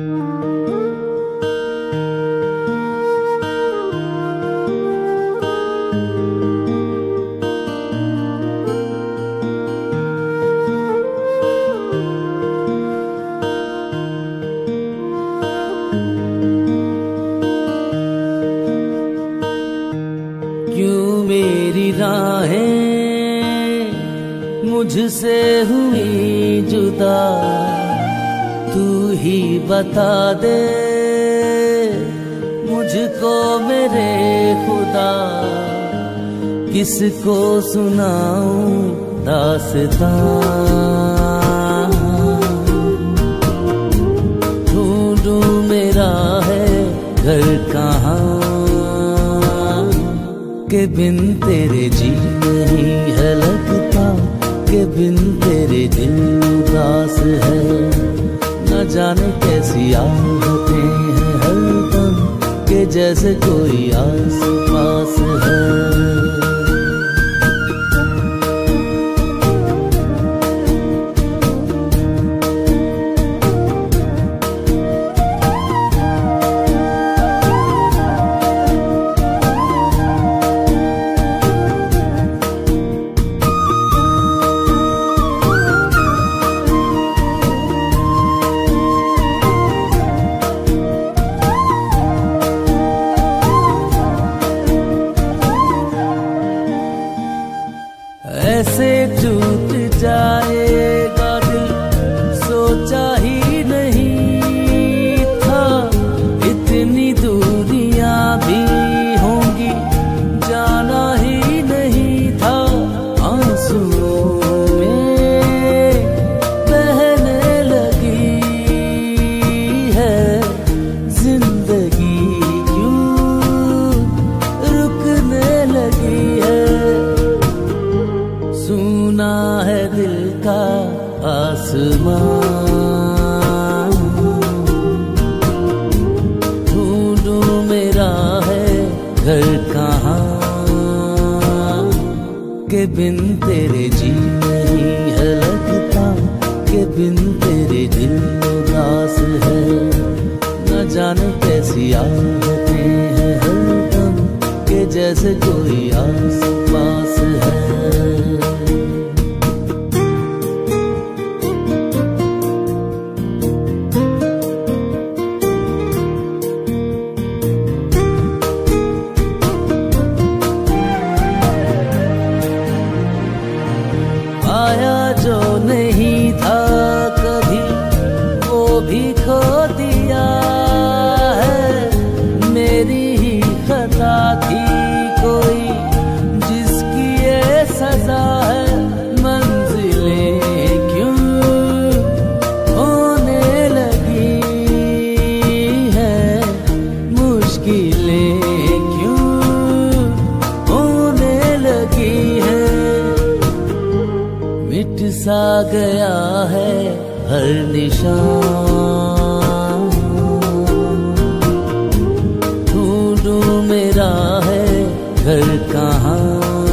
मुझसे हुई जुदा, तू ही बता दे मुझको मेरे खुदा, किसको सुनाऊं दास्तां। ढूंढूं मेरा है घर कहाँ, के बिन तेरे जी नहीं है लगता, के बिन तेरे दिल उदास है। न जाने कैसी आदतें हैं हरदम, के जैसे कोई आस पास है। ऐसे टूट जाएगा दिल सोचा ही नहीं था, इतनी दूरियां भी होंगी जाना ही नहीं था। आंसुओं में बहने लगी है जिंदगी, क्यों रुकने लगी है। सुना है दिल का आसमां, ढूंढूं मेरा है घर कहाँ, के बिन तेरे जी नहीं है लगता, के बिन तेरे दिल उदास है। न जाने कैसी आदतें हैं हरदम, के जैसे कोई आस पास है। पाया जो नहीं था कभी वो भी खो दिया है, मेरी ही खता थी कोई जिसकी ये सजा है। मंजिलें क्यों होने लगी है, मुश्किलें क्यों होने लगी है। मिट सा गया है हर निशान, ढूंढूं मेरा है घर कहाँ,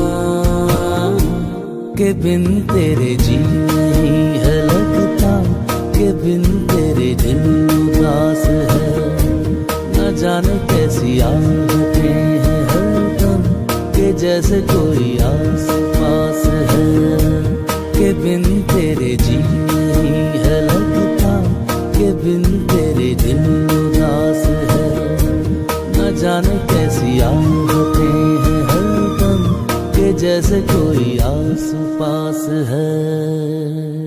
के बिन तेरे जी नहीं है लगता, के बिन तेरे दिल उदास है। न जाने कैसी आदतें हैं हरदम, के जैसे कोई आस पास है। के बिन तेरे जी नहीं है लगता, के बिन तेरे दिल उदास है। न जाने कैसी आदतें हैं हरदम, के जैसे कोई आस पास है।